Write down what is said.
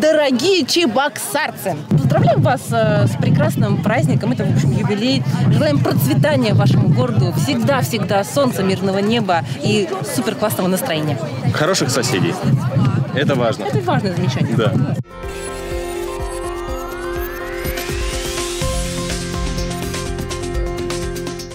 дорогие чебоксарцы! Поздравляем вас с прекрасным праздником. Это, в общем, юбилей. Желаем процветания вашему городу. Всегда-всегда солнца, мирного неба и супер классного настроения. Хороших соседей. Это важно. Это важное замечание. Да.